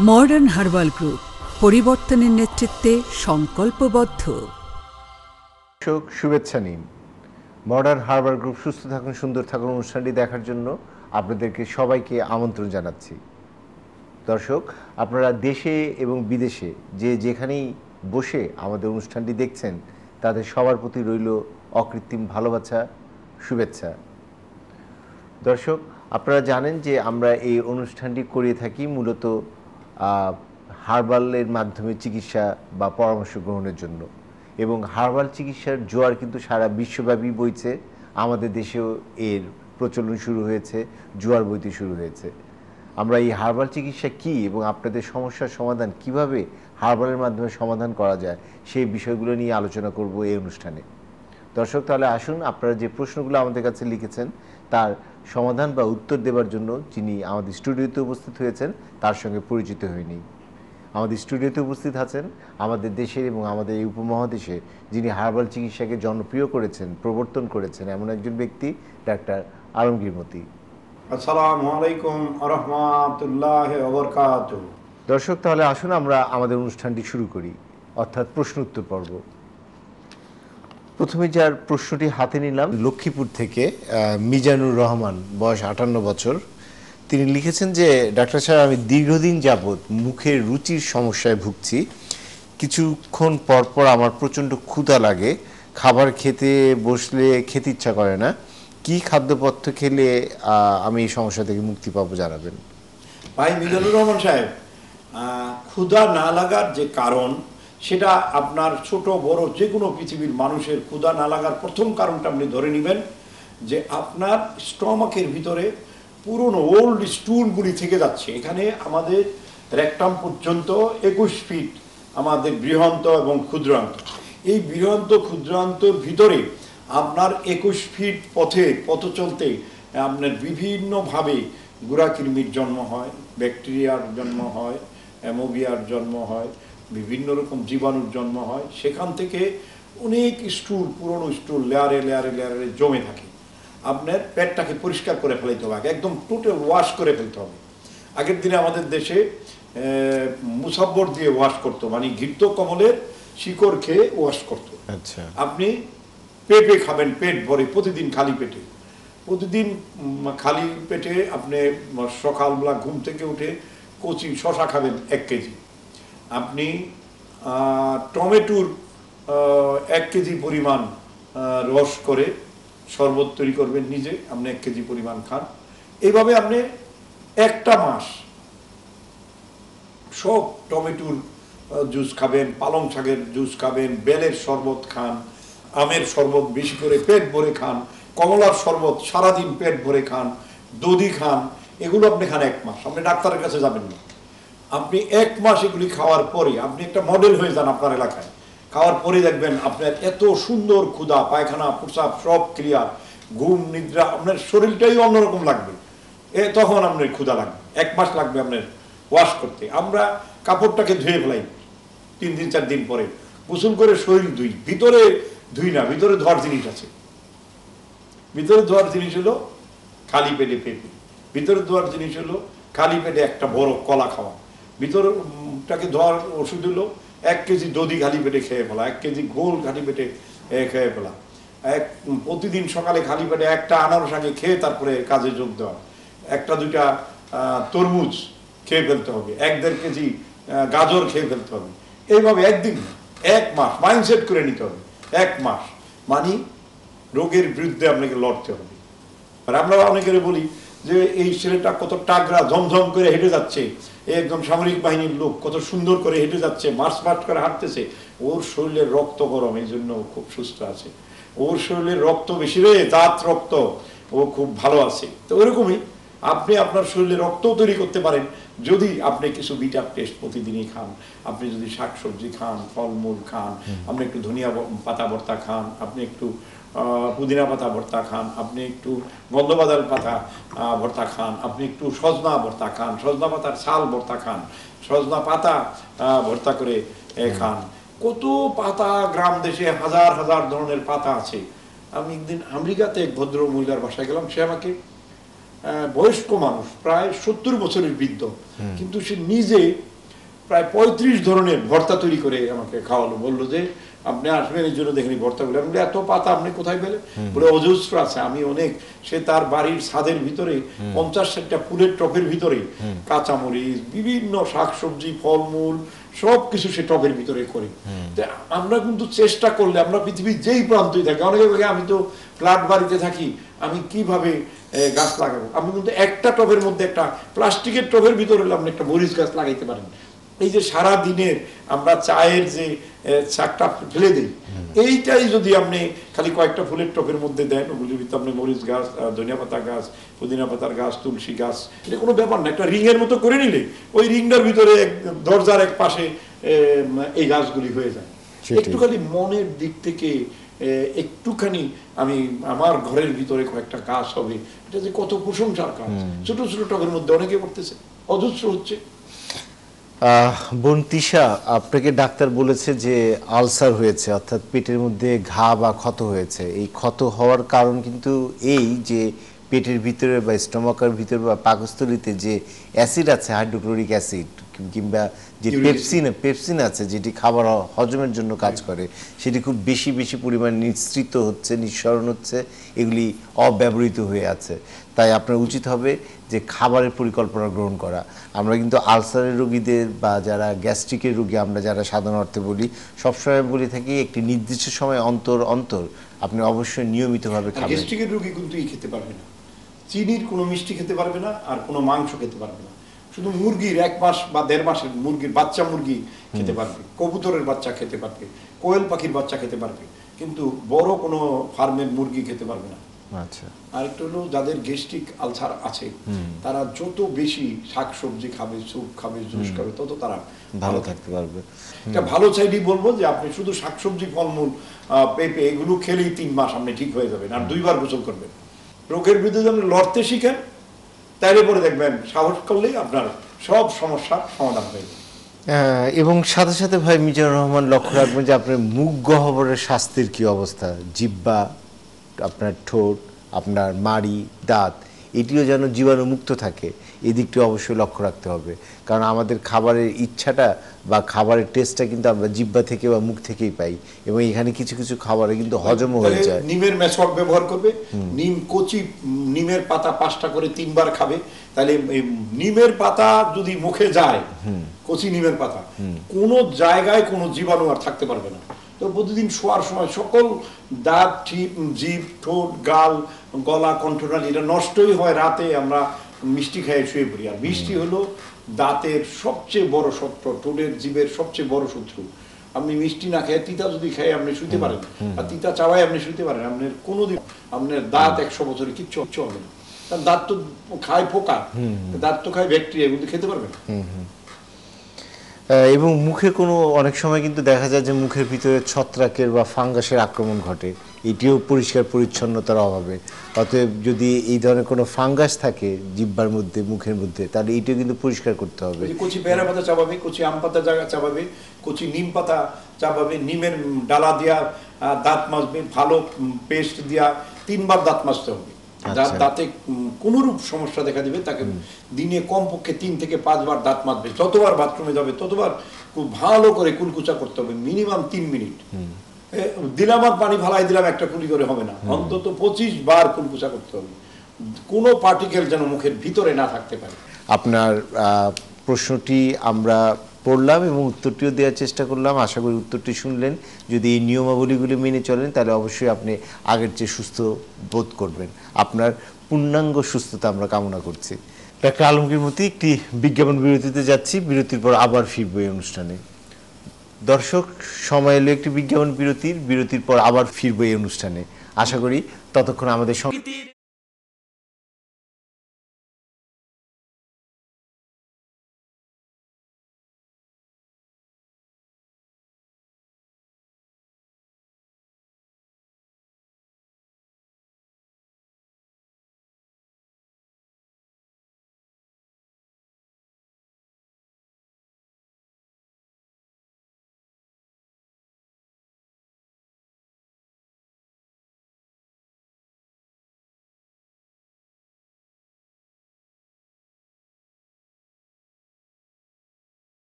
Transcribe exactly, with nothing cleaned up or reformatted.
Modern herbal group পরিবর্তনের নেতৃত্বে সংকল্পবদ্ধ। শুভেচ্ছা নিন। মডার্ন হার্বাল গ্রুপ সুস্থ থাকুন সুন্দর থাকুন অনুষ্ঠানটি দেখার জন্য আপনাদেরকে সবাইকে আমন্ত্রণ জানাচ্ছি। দর্শক, আপনারা দেশে এবং বিদেশে যে যেখানেই বসে আমাদের অনুষ্ঠানটি দেখছেন তাদের সবার প্রতি রইল অকৃত্রিম ভালোবাসা, শুভেচ্ছা। দর্শক, আপনারা জানেন যে আমরা এই অনুষ্ঠানটি করে থাকি মূলত হার্বালের মাধ্যমে চিকিৎসা বা পরামর্শ গ্রহণের জন্য, এবং হার্বাল চিকিৎসার জোয়ার কিন্তু সারা বিশ্বব্যাপী বইছে। আমাদের দেশেও এর প্রচলন শুরু হয়েছে, জোয়ার বইতে শুরু হয়েছে। আমরা এই হার্বাল চিকিৎসা কী এবং আপনাদের সমস্যার সমাধান কিভাবে হার্বালের মাধ্যমে সমাধান করা যায় সেই বিষয়গুলো নিয়ে আলোচনা করব এই অনুষ্ঠানে। দর্শক, তাহলে আসুন আপনারা যে প্রশ্নগুলো আমাদের কাছে লিখেছেন তার সমাধান বা উত্তর দেওয়ার জন্য যিনি আমাদের স্টুডিওতে উপস্থিত হয়েছেন তার সঙ্গে পরিচিত হয়ে নিই। আমাদের স্টুডিওতে উপস্থিত আছেন আমাদের দেশের এবং আমাদের এই উপমহাদেশে যিনি হার্বাল চিকিৎসাকে জনপ্রিয় করেছেন, প্রবর্তন করেছেন, এমন একজন ব্যক্তি ডাক্তার আলমগীর মতি। আসসালামু আলাইকুম ওয়া রাহমাতুল্লাহি ওয়া বারাকাতুহু। দর্শক, তাহলে আসুন আমরা আমাদের অনুষ্ঠানটি শুরু করি, অর্থাৎ প্রশ্ন উত্তর পর্ব। প্রথমে যার প্রশ্নটি হাতে নিলাম লক্ষ্মীপুর থেকে মিজানুর রহমান, বয়স আটান্ন বছর। তিনি লিখেছেন যে ডাক্তার সাহেব, আমি দীর্ঘদিন যাবৎ মুখের রুচির সমস্যায় ভুগছি। কিছুক্ষণ পরপর আমার প্রচণ্ড ক্ষুধা লাগে, খাবার খেতে বসলে খেতে ইচ্ছা করে না। কি খাদ্যপদার্থ খেলে আমি এই সমস্যা থেকে মুক্তি পাবো জানাবেন। ভাই মিজানুর রহমান সাহেব, ক্ষুধা না লাগার যে কারণ সেটা আপনার ছোট বড় যে কোনো পৃথিবীর মানুষের ক্ষুধা না লাগার প্রথম কারণটা আপনি ধরে নেবেন যে আপনার স্টমাকের ভিতরে পুরনো ওল্ড স্টুলগুলি থেকে যাচ্ছে। এখানে আমাদের রেকটাম পর্যন্ত একুশ ফিট আমাদের বৃহন্ত এবং ক্ষুদ্রান্ত। এই বৃহন্ত ক্ষুদ্রান্তর ভিতরে আপনার একুশ ফিট পথে পথ চলতে আপনার বিভিন্নভাবে গুড়াকৃমির জন্ম হয়, ব্যাকটেরিয়ার জন্ম হয়, অ্যামোবিয়ার জন্ম হয়, বিভিন্ন রকম জীবাণুর জন্ম হয়। সেখান থেকে অনেক স্টুল, পুরনো স্টুল লেয়ারে লেয়ারে লেয়ারে জমে থাকে। আপনার পেটটাকে পরিষ্কার করে ফেলতে হবে, একদম টোটাল ওয়াশ করে ফেলতে হবে। আগের দিনে আমাদের দেশে মুসাব্বর দিয়ে ওয়াশ করতো, মানে ঘৃত কমলের শিকড় খেয়ে ওয়াশ করতো। আচ্ছা, আপনি পেঁপে খাবেন পেট ভরে প্রতিদিন, খালি পেটে প্রতিদিন খালি পেটে আপনি সকালবেলা ঘুম থেকে উঠে কচি শশা খাবেন এক কেজি। আপনি টমেটোর এক কেজি পরিমাণ রস করে শরবত তৈরি করবেন নিজে, আপনি এক কেজি পরিমাণ খান। এইভাবে আপনি একটা মাস সব টমেটোর জুস খাবেন, পালং শাকের জুস খাবেন, বেলের শরবত খান, আমের শরবত বেশি করে পেট ভরে খান, কমলার শরবত সারাদিন পেট ভরে খান, দধি খান। এগুলো আপনি খান এক মাস, আপনি ডাক্তারের কাছে যাবেন না। আপনি এক মাস এগুলি খাওয়ার পরে আপনি একটা মডেল হয়ে যান আপনার এলাকায়। খাওয়ার পরে দেখবেন আপনার এত সুন্দর ক্ষুধা, পায়খানা প্রস্রাব সব ক্লিয়ার, ঘুম নিদ্রা, আপনার শরীরটাই অন্যরকম লাগবে। এ তখন আপনার ক্ষুধা লাগবে। এক মাস লাগবে আপনার ওয়াশ করতে। আমরা কাপড়টাকে ধুয়ে ফেলাই তিন দিন চার দিন পরে, গোসল করে শরীর ধুই, ভিতরে ধুই না। ভিতরে ধোয়ার জিনিস আছে। ভিতরে ধোয়ার জিনিস হলো খালি পেটে পেঁপে, ভিতরে ধোয়ার জিনিস হলো খালি পেটে একটা বড় কলা খাওয়া, ভিতরটাকে ধোয়ার ওষুধ হলো এক কেজি দধি খালি পেটে খেয়ে ফেলা, এক কেজি ঘোল খালি পেটে খেয়ে ফেলা, এক প্রতিদিন সকালে খালি পেটে একটা আনারস আগে খেয়ে তারপরে কাজে যোগ দেওয়া, একটা দুইটা তরমুজ খেয়ে ফেলতে হবে, এক দেড় কেজি গাজর খেয়ে ফেলতে হবে। এইভাবে একদিন এক মাস মাইন্ডসেট করে নিতে হবে। এক মাস মানে রোগের বিরুদ্ধে আপনাকে লড়তে হবে। আর আমরা অনেকের বলি যে এই ছেলেটা কত টাগরা, ঝমঝম করে হেঁটে যাচ্ছে, একদম সামরিক বাহিনীর লোক, কত সুন্দর করে হেঁটে যাচ্ছে, মার্চ মার্চ করে হাঁটতেছে, ওর শরীরের রক্ত গরম, এই জন্য ও খুব সুস্থ আছে। ওর শরীরের রক্ত বেশি রে, দাঁত রক্ত, ও খুব ভালো আছে। তো ওরকমই আপনি আপনার শরীরে রক্ত তৈরি করতে পারেন যদি আপনি কিছু বিটার টেস্ট প্রতিদিনই খান, আপনি যদি শাকসবজি খান, ফলমূল খান, আপনি একটু ধনিয়া পাতা ভর্তা খান, আপনি একটু পুদিনা পাতা ভর্তা খান, আপনি একটু গন্ধবাদাল পাতা ভর্তা খান, আপনি একটু সজনা ভর্তা খান, সজনা পাতার ছাল ভর্তা খান, সজনা পাতা ভর্তা করে খান। কত পাতা, গ্রাম দেশে হাজার হাজার ধরনের পাতা আছে। আমি একদিন আমেরিকাতে এক ভদ্র মহিলার বাসায় গেলাম। সে আমাকে বয়স্ক মানুষ, প্রায় সত্তর বছরের বৃদ্ধ, কিন্তু সে নিজে প্রায় পঁয়ত্রিশ ধরনের ভর্তা তৈরি করে আমাকে খাওয়ালো, বললো যে আপনি আসবেন এই জন্য দেখেনি ভর্তাগুলো। আমি বলি এত পাতা আপনি কোথায় পেলে? বলে অজস্র আছে। আমি অনেক, সে তার বাড়ির ছাদের ভিতরে পঞ্চাশ ষাটটা ফুলের টপের ভিতরে কাঁচামরিচ, বিভিন্ন শাকসবজি, ফলমূল সব কিছু সে টবের ভিতরে করে। আমরা কিন্তু চেষ্টা করলে আমরা পৃথিবীর যেই প্রান্তই থাকি, অনেকে বলে আমি তো ফ্ল্যাট বাড়িতে থাকি, আমি কিভাবে গাছ লাগাবো? আপনি কিন্তু একটা টবের মধ্যে, একটা প্লাস্টিকের টবের ভিতরে আপনি একটা মরিচ গাছ লাগাইতে পারেন। এই যে সারা দিনের আমরা চায়ের যে শাকটা ফেলে দিই, এইটাই যদি আপনি খালি কয়েকটা ফুলের টবের মধ্যে দেন, ওগুলোর ভিতরে আপনি মরিচ গাছ, ধনিয়া পাতা গাছ, পুদিনা পাতার গাছ, তুলসী গাছ, এটা কোনো ব্যাপার না। একটা রিং এর মতো করে নিলে ওই রিংটার ভিতরে দরজার এক পাশে এই গাছগুলি হয়ে যায়। একটুখানি মনের দিক থেকে একটুখানি আমি আমার ঘরের ভিতরে কয়েকটা গাছ হবে, এটা যে কত প্রশংসার কাজ। ছোট ছোট টবের মধ্যে অনেকে করতেছে, অজস্র হচ্ছে। বোন তিশা, আপনাকে ডাক্তার বলেছে যে আলসার হয়েছে, অর্থাৎ পেটের মধ্যে ঘা বা ক্ষত হয়েছে। এই ক্ষত হওয়ার কারণ কিন্তু এই যে পেটের ভিতরে বা স্টমাকের ভিতরে বা পাকস্থলীতে যে অ্যাসিড আছে, হাইড্রোক্লোরিক অ্যাসিড কিংবা যে পেপসিন পেপসিন আছে, যেটি খাবার হজমের জন্য কাজ করে, সেটি খুব বেশি বেশি পরিমাণ নিঃসৃত হচ্ছে, নিঃসরণ হচ্ছে, এগুলি অব্যবহৃত হয়ে আছে। তাই আপনার উচিত হবে যে খাবারের পরিকল্পনা গ্রহণ করা। আমরা কিন্তু আলসারের রোগীদের বা যারা গ্যাস্ট্রিকের রোগী, আমরা যারা সাধারণ অর্থে বলি, সবসময় বলে থাকি একটি নির্দিষ্ট সময় অন্তর অন্তর আপনি অবশ্যই নিয়মিতভাবে খাবেন। গ্যাস্ট্রিকের রোগী কিন্তু ই খেতে পারবে না, চিনির কোনো মিষ্টি খেতে পারবে না, আর কোনো মাংস খেতে পারবে না। শুধু মুরগির এক মাস বা দেড় মাসের মুরগির বাচ্চা মুরগি খেতে পারবে, কবুতরের বাচ্চা খেতে পারবে, কোয়েল পাখির বাচ্চা খেতে পারবে, কিন্তু বড় কোনো ফার্মের মুরগি খেতে পারবে না। আচ্ছা। আর একটা হলো যাদের গ্যাস্ট্রিক আলসার আছে, তারা যত বেশি শাকসবজি খাবে, স্যুপ খাবে, জুস খাবে, তত তারা ভালো থাকতে পারবে। এটা ভালো চাইলেই বলবো যে আপনি শুধু শাকসবজি, ফলমূল, পেঁপে এগুলো খেলেই তিন মাস আপনি ঠিক হয়ে যাবেন, আর দুইবার গোসল করবেন। রোগের বিরুদ্ধে আপনি লড়তে শিখেন, তাইলে পরে দেখবেন সাহস করলেই আপনার সব সমস্যার সমাধান হয়ে যাবে। এবং সাথে সাথে ভাই মিজানুর রহমান লক্ষ্য রাখবেন যে আপনার মুখ গহ্বরের স্বাস্থ্যের কি অবস্থা, জিহ্বা, আপনার ঠোঁট, আপনার মাড়ি, দাঁত, এটিও যেন জীবাণুমুক্ত থাকে, এই দিকটি অবশ্যই লক্ষ্য রাখতে হবে। কারণ আমাদের খাবারের ইচ্ছাটা বা খাবারের টেস্টটা কিন্তু আমরা জিহ্বা থেকে বা মুখ থেকেই পাই, এবং এখানে কিছু কিছু খাবারে কিন্তু হজমও হয়ে যায়। নিমের মেসওয়াক ব্যবহার করবে, নিম কচি নিমের পাতা পাঁচটা করে তিনবার খাবে, তাহলে নিমের পাতা যদি মুখে যায়, কচি নিমের পাতা, কোনো জায়গায় কোনো জীবাণু আর থাকতে পারবে না। তো প্রতিদিন শোয়ার সময় সকল দাঁত, জিভ, ঠোঁট, গাল, গলা, কণ্ঠনালী এটা নষ্টই হয় রাতে আমরা মিষ্টি খেয়ে শুয়ে পড়ি। আর মিষ্টি হলো দাঁতের সবচেয়ে বড় শত্রু, ঠোঁটের জীবের সবচেয়ে বড় শত্রু। আপনি মিষ্টি না খেয়ে তিতা যদি খেয়ে আপনি শুতে পারেন, আর তিতা চাওয়াই আপনি শুতে পারেন, আপনার কোনোদিন আপনার দাঁত একশো বছরে কিচ্ছু কিচ্ছু হবে না। কারণ দাঁত তো খায় পোকা, দাঁত তো খায় ব্যাকটেরিয়া, এগুলো খেতে পারবেন। এবং মুখে কোনো অনেক সময় কিন্তু দেখা যায় যে মুখের ভিতরে ছত্রাকের বা ফাঙ্গাসের আক্রমণ ঘটে, এটিও পরিষ্কার পরিচ্ছন্নতার অভাবে। অতএব যদি এই ধরনের কোনো ফাঙ্গাস থাকে জিহ্বার মধ্যে, মুখের মধ্যে, তাহলে এইটিও কিন্তু পরিষ্কার করতে হবে। কচি পেয়ারা পাতা চাবাবে, কচি আম পাতা জায়গা চাবাবে, কচি নিম পাতা চাবাবে, নিমের ডালা দিয়া দাঁত মাজবে, ভালো পেস্ট দিয়া তিনবার দাঁত মাজতে হবে। দাঁতে কোনরূপ সমস্যা দেখা দিবে তাকে দিনে কমপক্ষে তিন থেকে পাঁচবার দাঁত মাজবে, যতবার বাথরুমে যাবে ততবার খুব ভালো করে কুলকুচা করতে হবে, মিনিমাম তিন মিনিট। দিলাম আর পানি ফালাই দিলাম একটা কুলি করে হবে না, অন্তত পঁচিশ বার কুলকুচা করতে হবে, কোনো পার্টিকেল যেন মুখের ভিতরে না থাকতে পারে। আপনার প্রশ্নটি আমরা পড়লাম এবং উত্তরটিও দেওয়ার চেষ্টা করলাম, আশা করি উত্তরটি শুনলেন। যদি এই নিয়মাবলীগুলি মেনে চলেন তাহলে অবশ্যই আপনি আগের চেয়ে সুস্থ বোধ করবেন। আপনার পূর্ণাঙ্গ সুস্থতা আমরা কামনা করছি। ডাক্তার আলমগীর মতি, একটি বিজ্ঞাপন বিরতিতে যাচ্ছি, বিরতির পর আবার ফিরব এই অনুষ্ঠানে। দর্শক, সময় এলো একটি বিজ্ঞাপন বিরতির, বিরতির পর আবার ফিরব এই অনুষ্ঠানে। আশা করি ততক্ষণ আমাদের সঙ্গে